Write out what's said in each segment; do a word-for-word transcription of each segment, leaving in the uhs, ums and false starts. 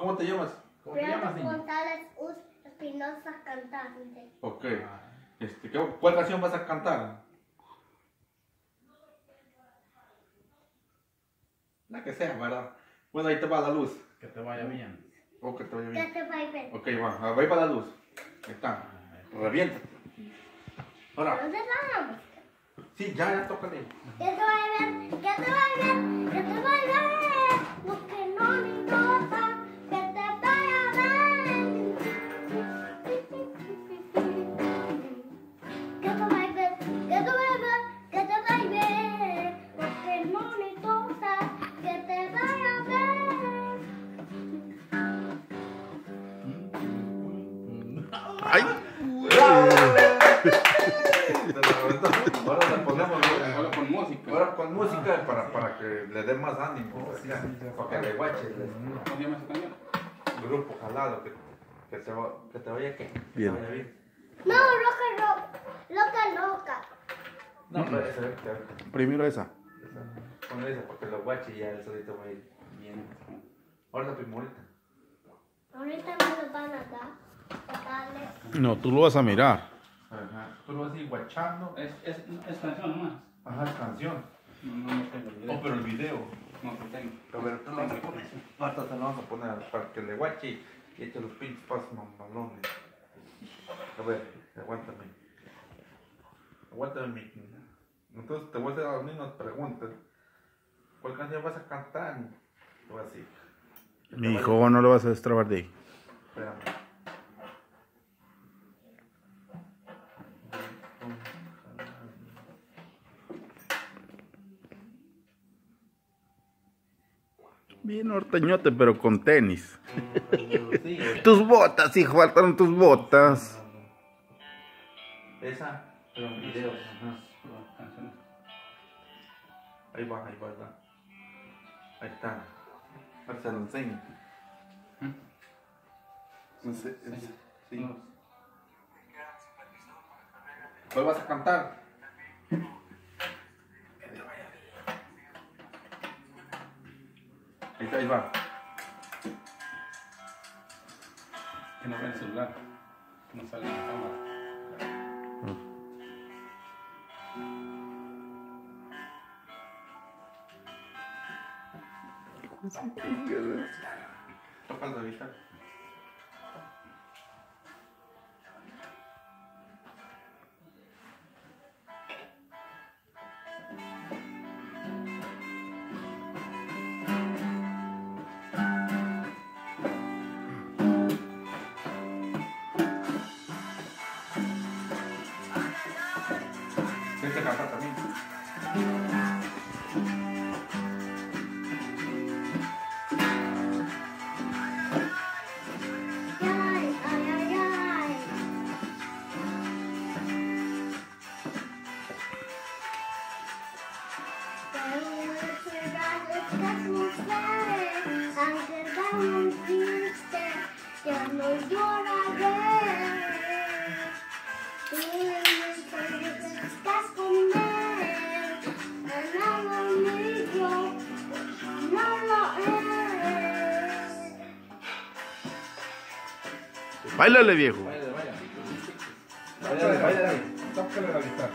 ¿cómo te llamas? ¿Cómo te llamas, Fernando niño? González Uz Espinosa, cantante. Ok. Este, ¿qué- ¿Cuál canción vas a cantar? La que sea, ¿verdad? Bueno, ahí te va la luz. Que te vaya bien. O que te vaya Que bien. te va bien. Ok, va, va ahí para la luz. Ahí está. Revienta. Ahora. ¿Dónde vamos? Sí, ya, ya, tócale. Que te va bien, que te va bien, que te va bien. Lo que no me importa, que te vaya bien. Que te vaya bien, que te vaya bien, que te vaya bien. Lo que no me importa, que te vaya bien. ¡Ay! Ahora le ponemos, Ahora con música. ahora con música para, para que le dé más ánimo, Sí, ya, sí, sí. para que le guache el ¿Cómo se llama esa canción? grupo jalado, que, que, te, va- que te vaya que, que te Bien. vaya bien. No, loca, loca, loca, loca. No, pero esa, esa, Primero esa. esa, pon esa para que lo guache y ya el solito va a ir bien. Ahora la primorita. Ahorita me lo van a dar. Dale. No, tú lo vas a mirar. Ajá. Tú lo vas a ir guachando. Es, es, es canción nomás. Ajá, es canción. No, no, no tengo idea. Oh, pero el video. No, no tengo. A ver, tú lo vas a poner. Ahorita te lo vamos a poner para que le guache y eche los pinches pasos mamalones. A ver, aguántame. Aguántame, mi. Entonces te voy a hacer las mismas preguntas. ¿Cuál canción vas a cantar? Te voy a decir. Mi hijo, no lo vas a destrabar de ahí. Espérame. Bien norteñote, pero con tenis. Sí, Tus botas, hijo, faltaron tus botas. esa, pero en video. Ajá. Canciones. Ahí va, ahí va, ahí va. Ahí está. Ahora se lo enseño. No sé, es- sí. No. ¿Cuál vas a cantar? Ahí está, ahí va. Que no vea el celular. Que no salga en la cámara. Toca el revisar. Tienes que cantar también. Ay, ay, ay, ay. Pero esperar estas mujeres, aunque dan triste, ya no lloraré. Tú estás con él, al lado mío, no lo es. Báilale, viejo. Váyale, vaya. Váyale, váyale. Tócale la guitarra.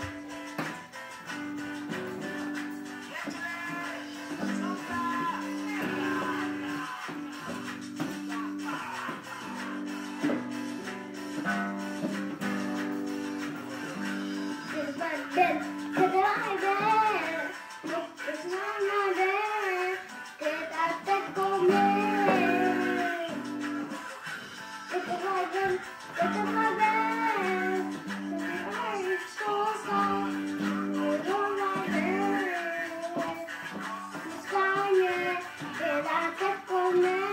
Que te va bien, que te va bien, no te sanaré, quédate conmigo. Que te va bien, que te va bien, que te va vistosa, no lloraré. Extrañe, quédate conmigo.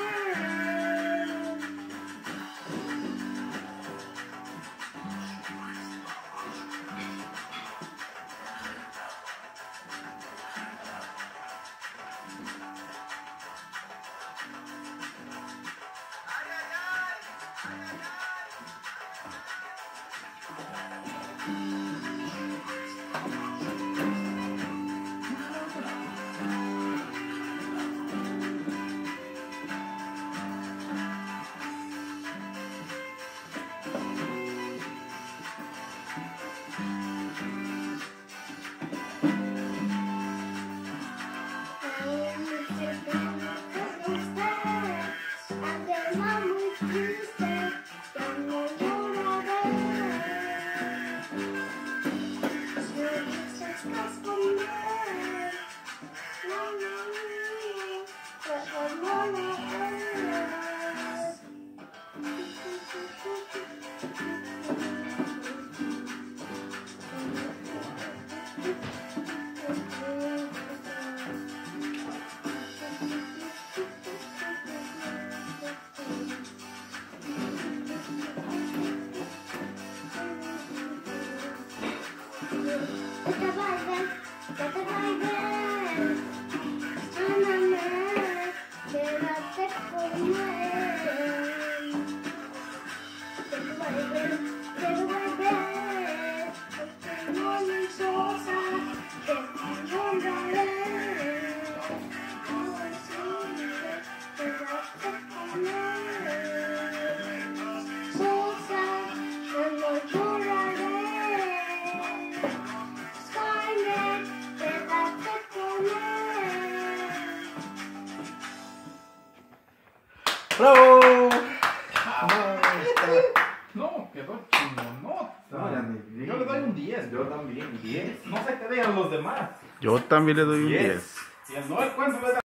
¡Bravo! No, quedó chingonota. No, ya ni- Yo le doy un diez. Yo también, diez. No sé qué digan los demás. Yo también le doy un Diez. diez. Y el Noel, ¿cuánto le da?